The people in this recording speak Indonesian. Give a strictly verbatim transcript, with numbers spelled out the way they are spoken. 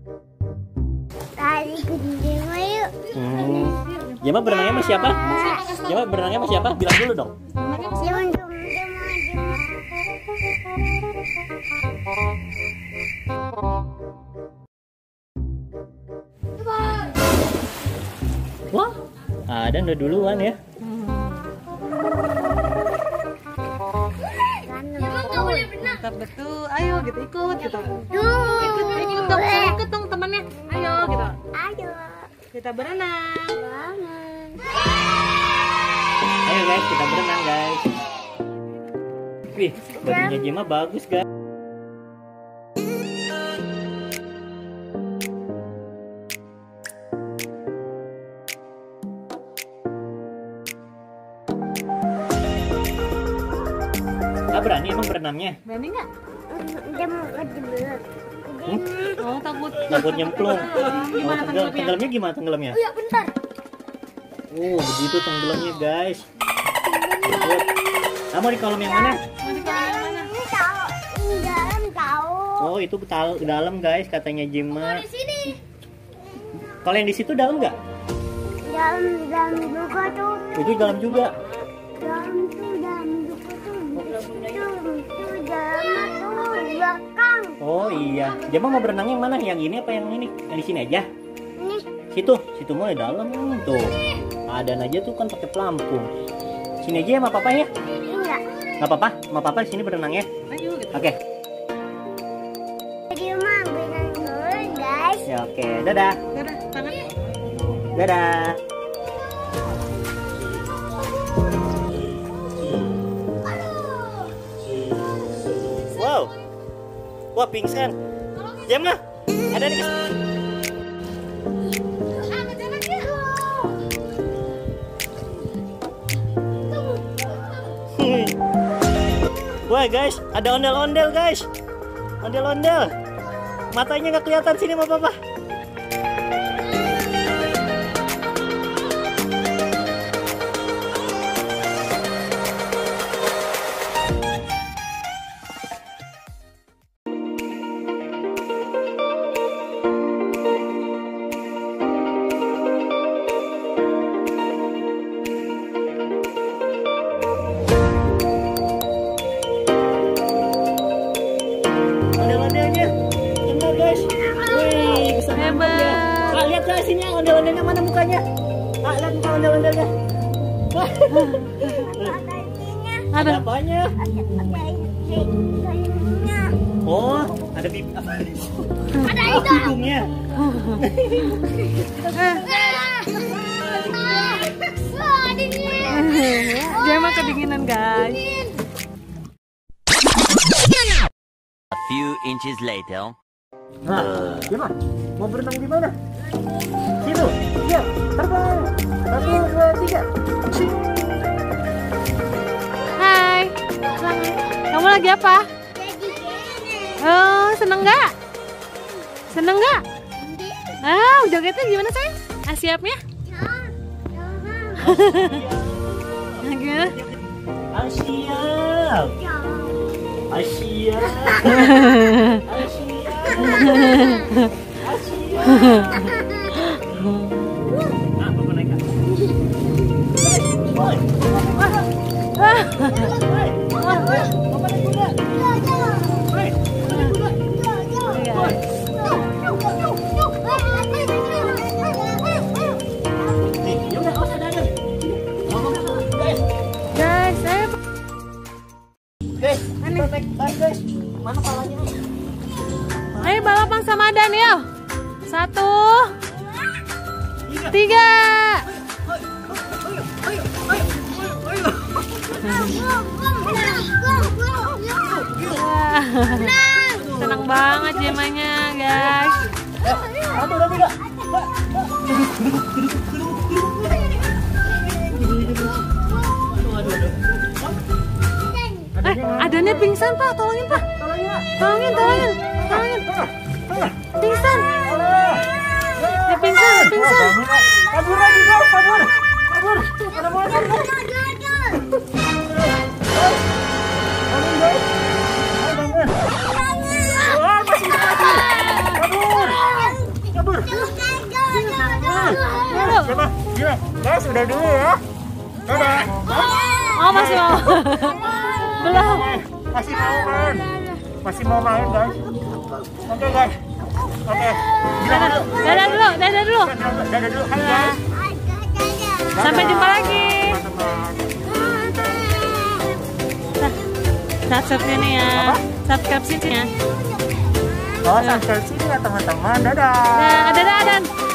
Tadi ke Jema yuk. Hmm. Jema berenangnya sama siapa? Jema berenangnya sama siapa? Bilang dulu dong. Jema, Jema, Wah, ada udah duluan ya. Mantap betul, ayo gitu ikut gitu. Duh. Ikut ikut dong, ikut dong temannya. Ayo gitu. Ayo. Kita berenang. Bangun. Ayo guys, kita berenang guys. Wih, bajunya Jema bagus guys. Ah, berani emang berenangnya? Berani nggak? Jema kejeblok. Hmm? Oh takut. Takut nyemplung. Oh, Gimana tenggel, tenggelamnya? tenggelamnya gimana tenggelamnya? Ya bentar. Oh, begitu tenggelamnya guys. Takut. Kamu di kolam yang mana? Mau di kolam yang mana? Ini tahu. Ini dalam tahu. Oh, itu tal- dalam guys katanya Jema. Di sini. Kalau yang di situ dalam nggak? Dalam dalam juga tuh. Itu dalam juga. Dalam tuh dalam juga tuh. Itu itu dalam tuh belakang. Oh iya. Jema mau berenang yang mana? Yang ini apa yang ini? Yang di sini aja. Ini Situ, situ mau di dalam tuh. Ada aja tuh kan pakai pelampung. Sini aja ya sama papa ya. enggak. Nggak apa-apa, sama papa di sini berenang ya. Ayo gitu. Oke. Jadi mah berenang dulu guys. Ya oke. Dadah. Dadah, tangannya. Dadah. Wow. Wah, pingsan. Jema, ada nih. Wah guys, ada ondel-ondel guys. Ondel-ondel. Matanya nggak kelihatan sini sama papa. Ondel-ondelnya kena guys. Wih, bisa nangkep ya. Kak, lihat ke sini ondel-ondelnya mana mukanya. Kak, lihat muka ondel-ondelnya. Wah. Ada. Ada apanya? Oh, ada pipi. Ada Oh, itu. hidungnya. Wah, dingin. Jema kedinginan guys. A few inches later. Nah, gimana? Mau berenang di mana? Situ. Iya, terbang. Satu, dua, tiga. Hai. Kamu lagi apa? Oh, seneng nggak? Seneng nggak? Ah, jogetnya gimana sayang? Ah, siapnya? Gimana? Asia. Asia. Asia. Asia. Ah, papa naik. Boy. Boy. Boy. Papa naik kuda. Boy. Boy. Nih, ya udah, oh, ada ada. Guys, Guys, saya guys, kita naik tas, guys. Mana palanya? ayo balapan sama Dan ya. Satu, tiga. Wah, senang banget Jemanya guys. Satu, dua, tiga. Eh, adanya pingsan Pak, tolongin Pak. Tolongin, tolongin, tolongin. Pingsan. Ya pingsan, pingsan. Kabur lagi, guys, kabur. Kabur. Pada mau kabur. Kabur, guys. Ayo, bangun. Wah, masih hidup lagi. Kabur. Gila, guys, udah dulu ya. Dadah. Oh, masih mau. Belum. Masih mau main. Masih mau main, guys. Oke, guys. Oke. Bilang dulu. Dadah dulu, dadah dulu. Dadah dulu. Hai, guys. Sampai jumpa lagi. Subscribe nih ya. Subscribe sini ya. Oh, subscribe sini ya teman-teman. Dadah. Nah, dadah dan